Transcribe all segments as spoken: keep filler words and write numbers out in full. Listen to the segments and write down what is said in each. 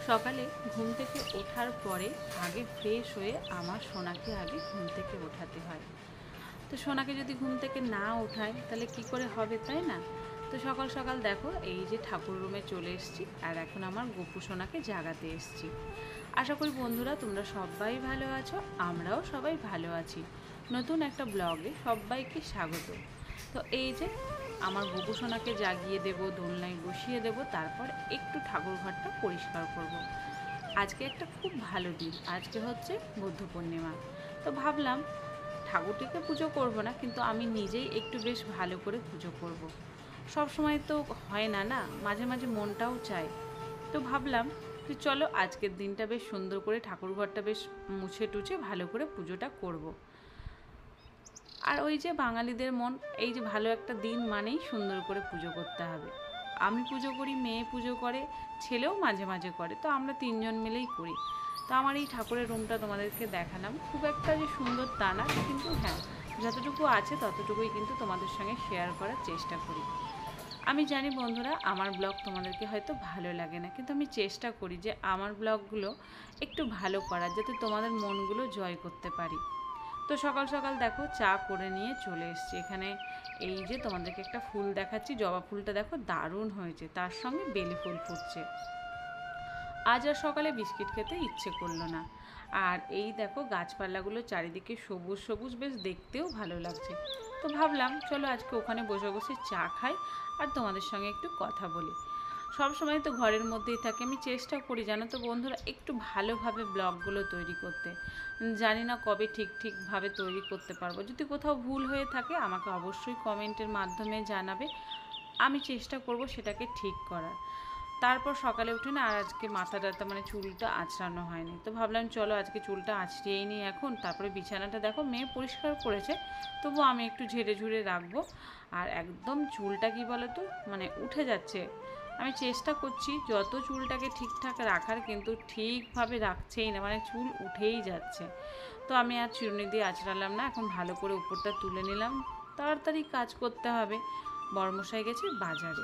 সকালে ঘুম থেকে ওঠার পরে আগে ফ্রেশ হয়ে আমার সোনাকে আগে ঘুম থেকে ওঠাতে হয়। তো সোনাকে যদি ঘুম থেকে না ওঠায় তাহলে কি করে হবে, তাই না? তো সকাল সকাল দেখো এই যে ঠাকুর রুমে চলে এসেছি আর এখন আমার গোপু সোনাকে জাগাতে এসেছি। আশা করি বন্ধুরা তোমরা সবাই ভালো আছো, আমরাও সবাই ভালো আছি। নতুন একটা ব্লগে সবাইকে স্বাগত। তো এই যে আমার গোপু সোনাকে জাগিয়ে দেবো, দোলনায় বসিয়ে দেবো, তারপর একটু ঠাকুর ঘরটা পরিষ্কার করব। আজকে একটা খুব ভালো দিন, আজকে হচ্ছে বুদ্ধ পূর্ণিমা। তো ভাবলাম ঠাকুরটিকে পুজো করব না, কিন্তু আমি নিজেই একটু বেশ ভালো করে পুজো করব। সব সময় তো হয় না না, মাঝে মাঝে মনটাও চায়। তো ভাবলাম যে চলো আজকের দিনটা বেশ সুন্দর করে ঠাকুর ঘরটা বেশ মুছে টুছে ভালো করে পুজোটা করব। আর ওই যে বাঙালিদের মন, এই যে ভালো একটা দিন মানেই সুন্দর করে পুজো করতে হবে। আমি পুজো করি, মেয়ে পুজো করে, ছেলেও মাঝে মাঝে করে, তো আমরা তিনজন মিলেই করি। তো আমার এই ঠাকুরের রুমটা তোমাদেরকে দেখালাম, খুব একটা যে সুন্দর তা না, কিন্তু হ্যাঁ যতটুকু আছে ততটুকুই কিন্তু তোমাদের সঙ্গে শেয়ার করার চেষ্টা করি। আমি জানি বন্ধুরা আমার ব্লগ তোমাদেরকে হয়তো ভালো লাগে না, কিন্তু আমি চেষ্টা করি যে আমার ব্লগগুলো একটু ভালো করার, যাতে তোমাদের মনগুলো জয় করতে পারি। তো সকাল সকাল দেখো চা করে নিয়ে চলে এসেছি এখানে। এই যে তোমাদেরকে একটা ফুল দেখাচ্ছি, জবা ফুলটা দেখো দারুণ হয়েছে, তার সঙ্গে বেলি ফুল ফুটছে। আজ আর সকালে বিস্কিট খেতে ইচ্ছে করলো না। আর এই দেখো গাছপালাগুলো চারিদিকে সবুজ সবুজ, বেশ দেখতেও ভালো লাগছে। তো ভাবলাম চলো আজকে ওখানে বসে বসে চা খাই আর তোমাদের সঙ্গে একটু কথা বলি। সব সময় তো ঘরের মধ্যেই থাকি, আমি চেষ্টা করি জানো তো বন্ধুরা একটু ভালোভাবে ব্লগগুলো তৈরি করতে। জানি না কবে ঠিক ঠিকভাবে তৈরি করতে পারবো, যদি কোথাও ভুল হয়ে থাকে আমাকে অবশ্যই কমেন্টের মাধ্যমে জানাবে, আমি চেষ্টা করব সেটাকে ঠিক করার। তারপর সকালে উঠে না আর আজকে মাথা টাথা মানে চুলটা আঁচড়ানো হয়নি, তো ভাবলাম চলো আজকে চুলটা আঁচড়িয়েই নিই এখন। তারপরে বিছানাটা দেখো মেয়ে পরিষ্কার করেছে, তবু আমি একটু ঝেড়ে ঝুড়ে রাখবো। আর একদম চুলটা কি বলো তো মানে উঠে যাচ্ছে, আমি চেষ্টা করছি যত চুলটাকে ঠিকঠাক রাখার, কিন্তু ঠিকভাবে রাখছেই না, মানে চুল উঠেই যাচ্ছে। তো আমি আর চিরুনি দিয়ে আঁচড়ালাম না, এখন ভালো করে উপরটা তুলে নিলাম, তাড়াতাড়ি কাজ করতে হবে। বর্মশাই গেছে বাজারে।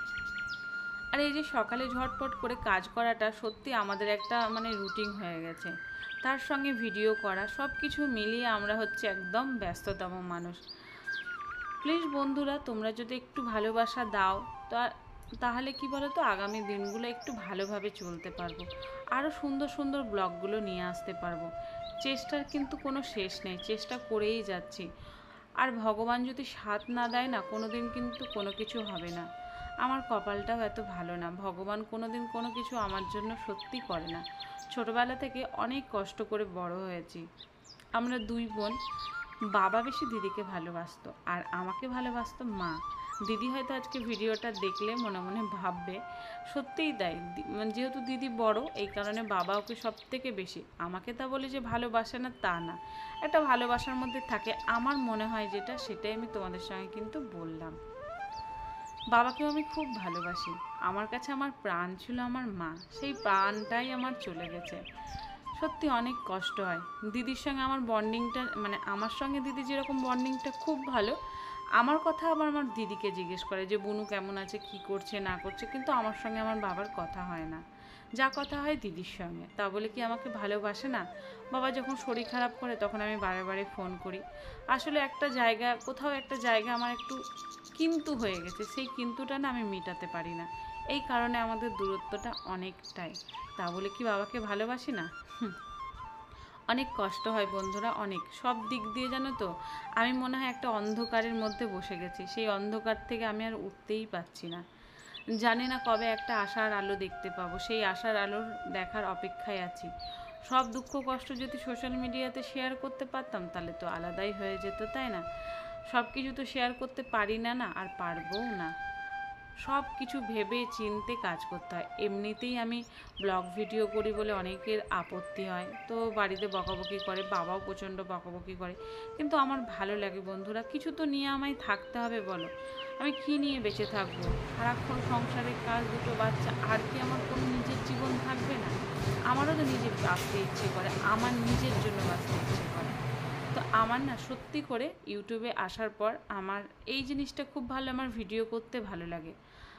আর এই যে সকালে ঝটপট করে কাজ করাটা সত্যি আমাদের একটা মানে রুটিন হয়ে গেছে, তার সঙ্গে ভিডিও করা, সব কিছু মিলিয়ে আমরা হচ্ছে একদম ব্যস্ততম মানুষ। প্লিজ বন্ধুরা তোমরা যদি একটু ভালোবাসা দাও তা তাহলে কি বলো তো আগামী দিনগুলো একটু ভালোভাবে চলতে পারবো, আরও সুন্দর সুন্দর ব্লগগুলো নিয়ে আসতে পারবো। চেষ্টার কিন্তু কোনো শেষ নেই, চেষ্টা করেই যাচ্ছি। আর ভগবান যদি সাথ না দেয় না, কোনো দিন কিন্তু কোনো কিছু হবে না। আমার কপালটাও এত ভালো না, ভগবান কোনো দিন কোনো কিছু আমার জন্য সত্যি করে না। ছোটোবেলা থেকে অনেক কষ্ট করে বড় হয়েছি। আমরা দুই বোন, বাবা বেশি দিদিকে ভালোবাসতো আর আমাকে ভালোবাসতো মা। দিদি হয়তো আজকে ভিডিওটা দেখলে মনে মনে ভাববে সত্যিই তাই, যেহেতু দিদি বড় এই কারণে বাবা ওকে সব থেকে বেশি, আমাকে তা বলে যে ভালোবাসে না তা না, একটা ভালোবাসার মধ্যে থাকে। আমার মনে হয় যেটা সেটাই আমি তোমাদের সঙ্গে কিন্তু বললাম। বাবাকেও আমি খুব ভালোবাসি, আমার কাছে আমার প্রাণ ছিল আমার মা, সেই প্রাণটাই আমার চলে গেছে। সত্যি অনেক কষ্ট হয়। দিদির সঙ্গে আমার বন্ডিংটা মানে আমার সঙ্গে দিদি যেরকম বন্ডিংটা খুব ভালো, আমার কথা আবার আমার দিদিকে জিজ্ঞেস করে যে বুনু কেমন আছে, কি করছে না করছে, কিন্তু আমার সঙ্গে আমার বাবার কথা হয় না, যা কথা হয় দিদির সঙ্গে। তা বলে কি আমাকে ভালোবাসে না? বাবা যখন শরীর খারাপ করে তখন আমি বারে বারে ফোন করি। আসলে একটা জায়গা, কোথাও একটা জায়গা আমার একটু কিন্তু হয়ে গেছে, সেই কিন্তুটা না আমি মেটাতে পারি না, এই কারণে আমাদের দূরত্বটা অনেকটাই। তা বলে কি বাবাকে ভালোবাসি না? অনেক কষ্ট হয় বন্ধুরা, অনেক সব দিক দিয়ে জানো তো আমি মনে হয় একটা অন্ধকারের মধ্যে বসে গেছি, সেই অন্ধকার থেকে আমি আর উঠতেই পারছি না। জানি না কবে একটা আশার আলো দেখতে পাবো, সেই আশার আলোর দেখার অপেক্ষায় আছি। সব দুঃখ কষ্ট যদি সোশ্যাল মিডিয়াতে শেয়ার করতে পারতাম তাহলে তো আলাদাই হয়ে যেত, তাই না? সব কিছু তো শেয়ার করতে পারি না, না আর পারবও না। সব কিছু ভেবে চিনতে কাজ করতে হয়। এমনিতেই আমি ব্লগ ভিডিও করি বলে অনেকের আপত্তি হয়, তো বাড়িতে বকাবকি করে, বাবাও প্রচণ্ড বকাবকি করে, কিন্তু আমার ভালো লাগে বন্ধুরা, কিছু তো নিয়ে আমায় থাকতে হবে বলো। আমি কী নিয়ে বেঁচে থাকবো? সারাক্ষণ সংসারের কাজ, দুটো বাচ্চা, আর কি আমার কোনো নিজের জীবন থাকবে না? আমারও তো নিজে বাঁচতে ইচ্ছে করে, আমার নিজের জন্য বাঁচতে ইচ্ছে করে। তো আমার না সত্যি করে ইউটিউবে আসার পর আমার এই জিনিসটা খুব ভালো, আমার ভিডিও করতে ভালো লাগে।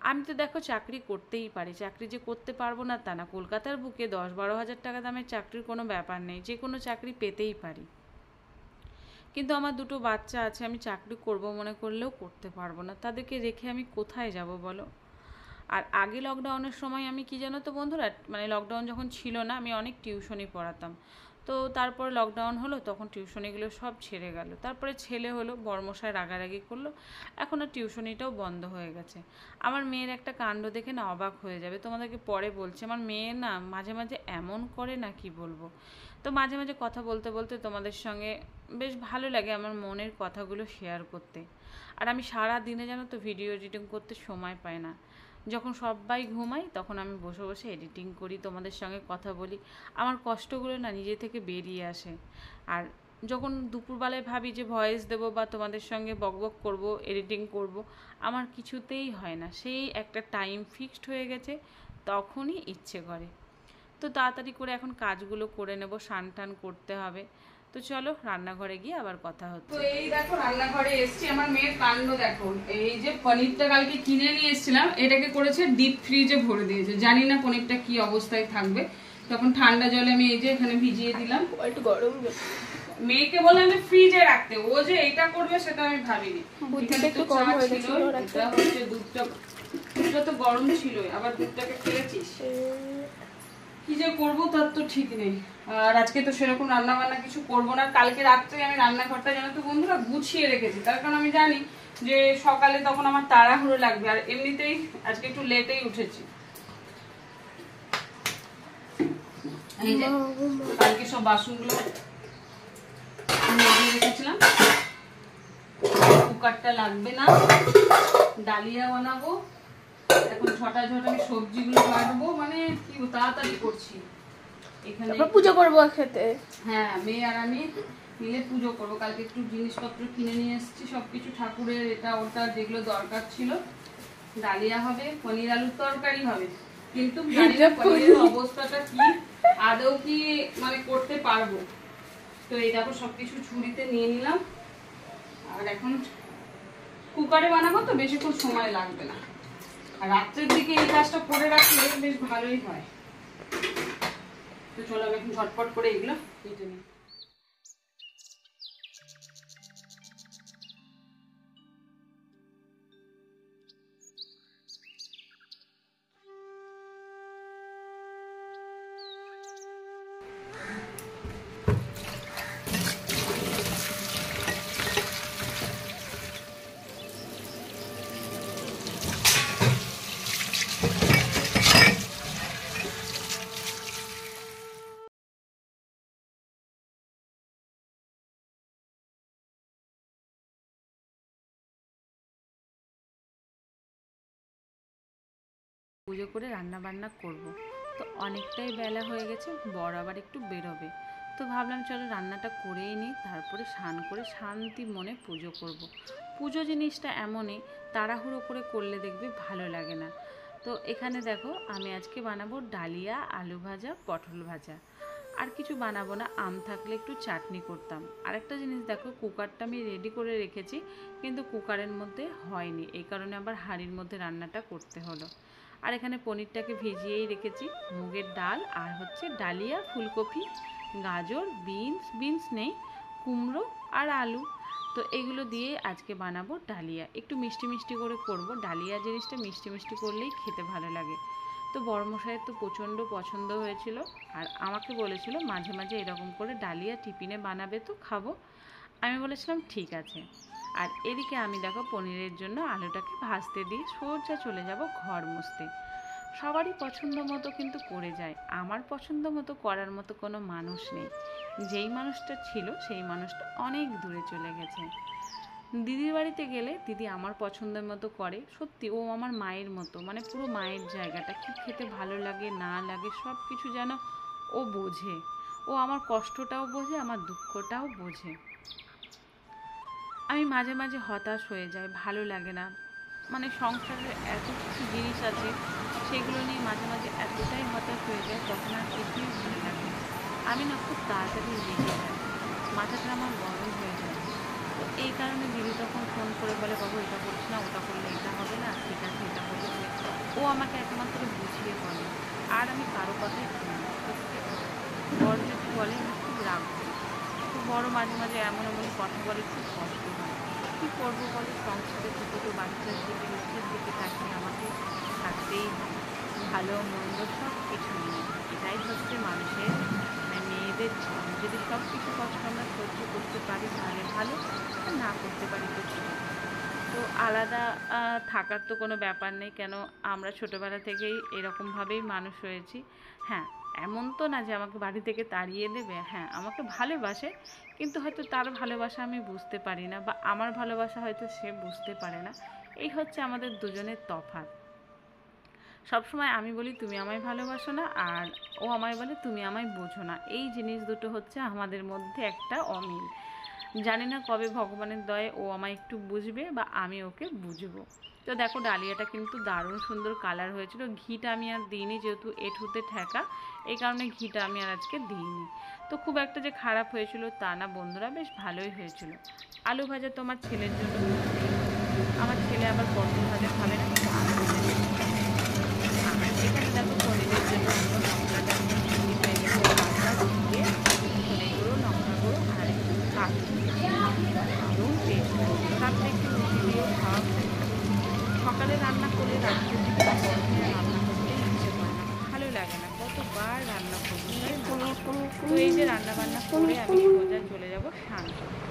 আমি তো দেখো চাকরি করতেই পারি, চাকরি যে করতে পারবো না তা না। কলকাতার বুকে দশ বারো হাজার টাকা দামের চাকরির কোনো ব্যাপার নেই, যে কোনো চাকরি পেতেই পারি। কিন্তু আমার দুটো বাচ্চা আছে, আমি চাকরি করব মনে করলেও করতে পারবো না। তাদেরকে রেখে আমি কোথায় যাব বলো? আর আগে লকডাউনের সময় আমি কি জানো তো বন্ধুরা, মানে লকডাউন যখন ছিল না, আমি অনেক টিউশনি পড়াতাম। তো তারপরে লকডাউন হলো, তখন টিউশনিগুলো সব ছেড়ে গেল। তারপরে ছেলে হলো, বড়মশাই রাগারাগি করলো, এখন আর টিউশনিটাও বন্ধ হয়ে গেছে। আমার মেয়ের একটা কাণ্ড দেখে না অবাক হয়ে যাবে, তোমাদেরকে পরে বলছি। আমার মেয়ে না মাঝে মাঝে এমন করে না, কি বলবো। তো মাঝে মাঝে কথা বলতে বলতে তোমাদের সঙ্গে বেশ ভালো লাগে আমার মনের কথাগুলো শেয়ার করতে। আর আমি সারা দিনে জানো তো ভিডিও এডিটিং করতে সময় পাই না। যখন সবাই ঘুমাই তখন আমি বসে বসে এডিটিং করি, তোমাদের সঙ্গে কথা বলি, আমার কষ্টগুলো না নিজে থেকে বেরিয়ে আসে। আর যখন দুপুরবেলায় ভাবি যে ভয়েস দেবো বা তোমাদের সঙ্গে বকবক করব, এডিটিং করব, আমার কিছুতেই হয় না। সেই একটা টাইম ফিক্সড হয়ে গেছে, তখনই ইচ্ছে করে। তো তাড়াতাড়ি করে এখন কাজগুলো করে নেব, স্নান টান করতে হবে। তো চলো রান্নাঘরে গিয়ে আবার কথা হচ্ছে। তো এই দেখো রান্নাঘরে এসছি, আমার মেয়ের কাণ্ড দেখো। এই যে পনিরটা কালকে কিনে নিয়ে এসেছিলাম, এটাকে করেছে ডিপ ফ্রিজে ভরে দিয়েছে। জানি না পনিরটা কি অবস্থায় থাকবে। তখন ঠান্ডা জলে আমি এই যে এখানে ভিজিয়ে দিলাম, একটু গরম। মেয়েকে বলে আমি ফ্রিজে রাখতে, ও যে এটা করবে সেটা আমি ভাবিনি। এখানে তো চা ছিল, এটা হচ্ছে দুধটা, দুধটা তো গরম ছিল, আবার দুধটাকে ফেলেছিস। কি যে করবো তার তো ঠিক নেই। আর আজকে তো সেরকম রান্না বান্না কিছু করবো না। কালকে রাত্রে আমি রান্নাঘরটা জানো তো বন্ধুরা গুছিয়ে রেখেছি, তার কারণ আমি জানি যে সকালে তখন আমার তাড়াহুড়ো লাগবে। আর এমনিতেই আজকে একটু লেটেই উঠেছি। এই যে কালকে সব বাসনগুলো মেজে রেখেছিলাম। কুকারটা লাগবে না, ডালিয়া বানাবো। এখন ছটা ঝট আমি সবজিগুলো কাটবো, মানে কি তাড়াতাড়ি করছি। এখানে পুজো করবো খেতে। হ্যাঁ, মেয়ে আর আমি মিলে পুজো করবো। কালকে একটু জিনিসপত্র কিনে নিয়ে এসেছি, সবকিছু ঠাকুরের এটা ওটা যেগুলো দরকার ছিল। ডালিয়া হবে, পনির আলুর তরকারি হবে, কিন্তু জানি না পনিরের অবস্থাটা কি, আদৌ কি মানে করতে পারবো। তো এই দেখো সবকিছু ছুরিতে নিয়ে নিলাম। আর এখন কুকারে বানাবো তো বেশিক্ষণ সময় লাগবে না। আর রাত্রের দিকে এই কাজটা করে রাখলে বেশ ভালোই হয়। তো চলো আমি এখন ঝটপট করে এগুলো কেটে নিই। পুজো করে রান্না বান্না করব। তো অনেকটাই বেলা হয়ে গেছে, বর আবার একটু বেরোবে। তো ভাবলাম চলো রান্নাটা করেই নিই, তারপরে স্নান করে শান্তি মনে পুজো করব। পুজো জিনিসটা এমনই, তাড়াহুড়ো করে করলে দেখবে ভালো লাগে না। তো এখানে দেখো আমি আজকে বানাবো ডালিয়া, আলু ভাজা, পটল ভাজা। আর কিছু বানাবো না, আম থাকলে একটু চাটনি করতাম। আরেকটা জিনিস দেখো, কুকারটা আমি রেডি করে রেখেছি, কিন্তু কুকারের মধ্যে হয়নি, এই কারণে আবার হাঁড়ির মধ্যে রান্নাটা করতে হলো। আর এখানে পনিরটাকে ভিজিয়েই রেখেছি, মুগের ডাল আর হচ্ছে ডালিয়া, ফুলকপি, গাজর, বিনস বিনস নেই, কুমড়ো আর আলু। তো এগুলো দিয়ে আজকে বানাবো ডালিয়া। একটু মিষ্টি মিষ্টি করে করব, ডালিয়া জিনিসটা মিষ্টি মিষ্টি করলেই খেতে ভালো লাগে। তো বড়মশাইয়ের তো প্রচণ্ড পছন্দ হয়েছিল, আর আমাকে বলেছিল মাঝে মাঝে এরকম করে ডালিয়া টিফিনে বানাবে তো খাবো। আমি বলেছিলাম ঠিক আছে। আর এদিকে আমি দেখো পনিরের জন্য আলুটাকে ভাজতে দিয়ে সোজা চলে যাব ঘর মুছতে। সবারই পছন্দ মতো কিন্তু করে যায়, আমার পছন্দ মতো করার মতো কোনো মানুষ নেই। যেই মানুষটা ছিল সেই মানুষটা অনেক দূরে চলে গেছে। দিদির বাড়িতে গেলে দিদি আমার পছন্দের মতো করে, সত্যি ও আমার মায়ের মতো, মানে পুরো মায়ের জায়গাটা, কি খেতে ভালো লাগে না লাগে সব কিছু যেন ও বোঝে। ও আমার কষ্টটাও বোঝে, আমার দুঃখটাও বোঝে। আমি মাঝে মাঝে হতাশ হয়ে যাই, ভালো লাগে না, মানে সংসারে এত কিছু জিনিস আছে সেগুলো নিয়ে মাঝে মাঝে এতটাই হতাশ হয়ে যায়, তখন আর কিছুই ভালো লাগে। আমি না খুব তাড়াতাড়ি রেগে যাই, মাথাটা আমার গরম হয়ে যায়। তো এই কারণে দিদি তখন ফোন করে বলে, বাবু এটা করছি না, ওটা করলে এটা হবে না, ঠিক আছে এটা করলে ও আমাকে একমাত্র বুঝিয়ে বলে, আর আমি কারো কথাই শুনি না, সত্যি কথা। বড় যদি বলে আমি খুব রাগ করি। তো বড় মাঝে মাঝে এমন এমন কথা বলে, খুব কষ্ট হয়। কী করবো বলো, সংসারে ছোটো ছোটো বাচ্চার দিকে মুখের দিকে তাকিয়ে আমাকে থাকতেই হয়, ভালো মন্দ সব কিছু নিয়ে। এটাই হচ্ছে মানুষের, মানে মেয়েদের জীবন। যদি সব কিছু কষ্ট আমরা সহ্য করতে পারি তাহলে ভালো, আর না করতে পারি তো ছোটো কথা। তো আলাদা আহ, থাকার তো কোনো ব্যাপার নেই, কেন আমরা ছোটোবেলা থেকেই এরকমভাবেই মানুষ হয়েছি। হ্যাঁ, এমন তো না যে আমাকে বাড়ি থেকে তাড়িয়ে দেবে। হ্যাঁ, আমাকে ভালোবাসে, কিন্তু হয়তো তার ভালোবাসা আমি বুঝতে পারি না, বা আমার ভালোবাসা হয়তো সে বুঝতে পারে না। এই হচ্ছে আমাদের দুজনের তফাৎ। সবসময় আমি বলি তুমি আমায় ভালোবাসো না, আর ও আমায় বলে তুমি আমায় বোঝো না। এই জিনিস দুটো হচ্ছে আমাদের মধ্যে একটা অমিল। জানি না কবে ভগবানের দয়ে ও আমায় একটু বুঝবে বা আমি ওকে বুঝবো। তো দেখো, ডালিয়াটা কিন্তু দারুণ সুন্দর কালার হয়েছিল। ঘিটা আমি আর দিইনি, যেহেতু এঁঠুতে ঠেকা, এই কারণে ঘিটা আমি আর আজকে দিইনি। তো খুব একটা যে খারাপ হয়েছিল তা না বন্ধুরা, বেশ ভালোই হয়েছিল। আলু ভাজা তো আমার ছেলের জন্য করতেই হবে। আমার ছেলে আবার পটল ভাজা খাবে না, কিন্তু আলু ভাজা বেশি খাবে। আর এখানে দেখো, পনিরের জন্য পুরো মশলাটা একদম রেডি হয়ে গেছে। আদা, জিরে, ধনে গুঁড়ো, লঙ্কা গুঁড়ো আর একটু কাজু দিয়েছি। দারুণ টেস্ট হয়েছিল। রাত্রে একটু রুটি দিয়েও খাওয়া খুব ভালো। সকালে রান্না করলে রাত্রের দিকে না গরমে আর রান্না করতে ইচ্ছে করে না, ভালো লাগে না, কতবার রান্না করবো, তাই না? তো এই যে রান্না বান্না করে আমি সোজা চলে যাব স্নান করতে।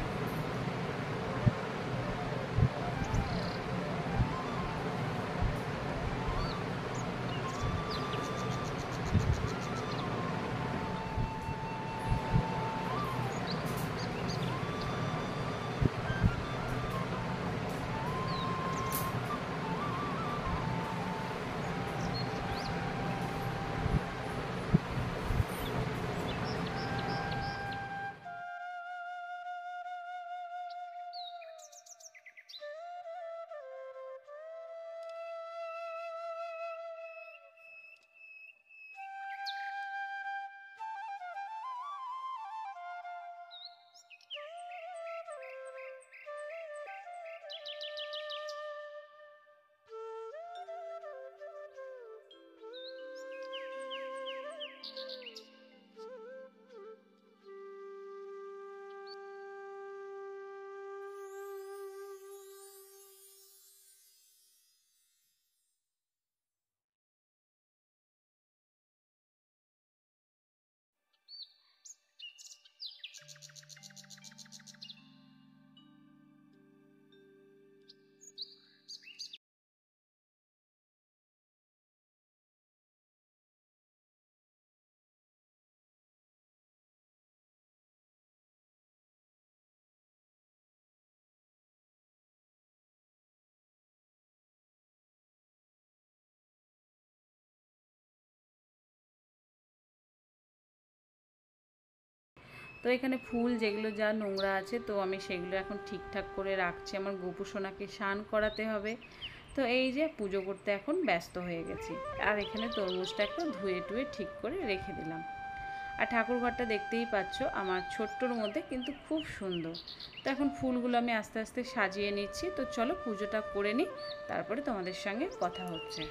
তো এখানে ফুল যেগুলো যা নোংরা আছে, তো আমি সেগুলো এখন ঠিকঠাক করে রাখছি। আমার গোপু সোনাকে স্নান করাতে হবে। তো এই যে পুজো করতে এখন ব্যস্ত হয়ে গেছি। আর এখানে তরমুজটাকে ধুয়ে টুয়ে ঠিক করে রেখে দিলাম। আর ঠাকুরঘরটা দেখতেই পাচ্ছ আমার ছোট্টর মধ্যে, কিন্তু খুব সুন্দর। তো এখন ফুলগুলো আমি আস্তে আস্তে সাজিয়ে নিচ্ছি। তো চলো পুজোটা করে নিই, তারপরে তোমাদের সঙ্গে কথা হচ্ছে।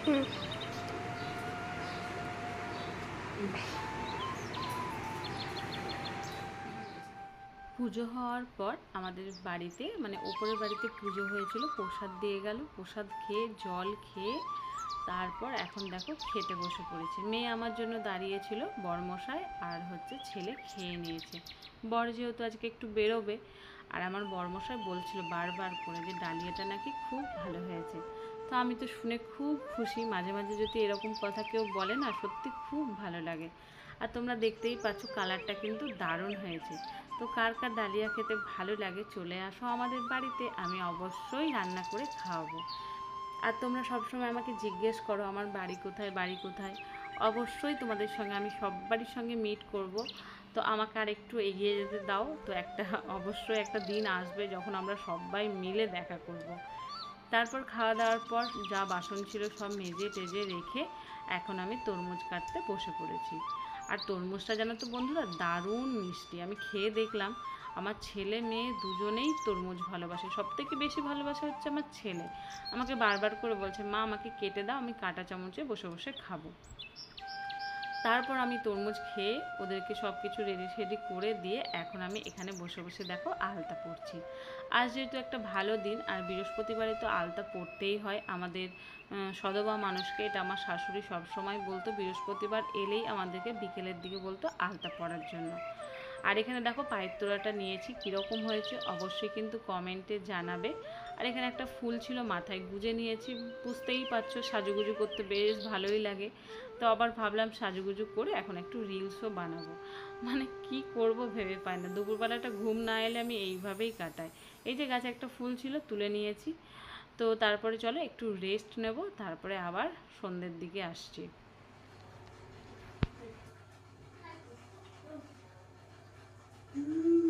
পুজো হওয়ার পর আমাদের বাড়িতে মানে ওপরের বাড়িতে পুজো হয়েছিল, প্রসাদ দিয়ে গেল। প্রসাদ খেয়ে জল খেয়ে তারপর এখন দেখো খেতে বসে পড়েছে। মেয়ে আমার জন্য দাঁড়িয়েছিল, বরমশাই আর হচ্ছে ছেলে খেয়ে নিয়েছে। বর যেহেতু আজকে একটু বেরোবে, আর আমার বরমশাই বলছিল বারবার করে যে ডালিয়াটা নাকি খুব ভালো হয়েছে। তো আমি তো শুনে খুব খুশি। মাঝে মাঝে যদি এরকম কথা কেউ বলে না, সত্যি খুব ভালো লাগে। আর তোমরা দেখতেই পাচ্ছ কালারটা কিন্তু দারুণ হয়েছে। তো কার কার ডালিয়া খেতে ভালো লাগে চলে আসো আমাদের বাড়িতে, আমি অবশ্যই রান্না করে খাওয়াবো। আর তোমরা সবসময় আমাকে জিজ্ঞেস করো আমার বাড়ি কোথায়, বাড়ি কোথায়। অবশ্যই তোমাদের সঙ্গে আমি সবারই সঙ্গে মিট করব। তো আমাকে আর একটু এগিয়ে যেতে দাও। তো একটা অবশ্যই একটা দিন আসবে যখন আমরা সবাই মিলে দেখা করব। তারপর খাওয়া দাওয়ার পর যা বাসন ছিল সব মেজে টেজে রেখে এখন আমি তরমুজ কাটতে বসে পড়েছি। আর তরমুজটা জানো তো বন্ধুরা দারুণ মিষ্টি। আমি খেয়ে দেখলাম, আমার ছেলে মেয়ে দুজনেই তরমুজ ভালোবাসে। সবথেকে বেশি ভালোবাসা হচ্ছে আমার ছেলে। আমাকে বারবার করে বলছে মা আমাকে কেটে দাও, আমি কাঁটা চামচে বসে বসে খাবো। তারপর আমি তরমুজ খেয়ে ওদেরকে সব কিছু রেডি সেডি করে দিয়ে এখন আমি এখানে বসে বসে দেখো আলতা পড়ছি। আজ যেহেতু একটা ভালো দিন, আর বৃহস্পতিবারে তো আলতা পড়তেই হয় আমাদের সধবা মানুষকে। এটা আমার শাশুড়ি সবসময় বলতো, বৃহস্পতিবার এলেই আমাদেরকে বিকেলের দিকে বলতো আলতা পড়ার জন্য। আর এখানে দেখো পায়ের তোড়াটা নিয়েছি, কীরকম হয়েছে অবশ্যই কিন্তু কমেন্টে জানাবে। আর এখানে একটা ফুল ছিল মাথায় গুজে নিয়েছি। বুঝতেই পারছো সাজুগুজু করতে বেশ ভালোই লাগে। তো আবার ভাবলাম সাজুগুজু করে এখন একটু রিলসও বানাবো। মানে কি করব ভেবে পাই না। দুপুরবেলাটা ঘুম না এলে আমি এইভাবেই কাটাই। এই যে গাছে একটা ফুল ছিল তুলে নিয়েছি। তো তারপরে চলো একটু রেস্ট নেব, তারপরে আবার সন্ধ্যের দিকে আসছি। Mm-hmm.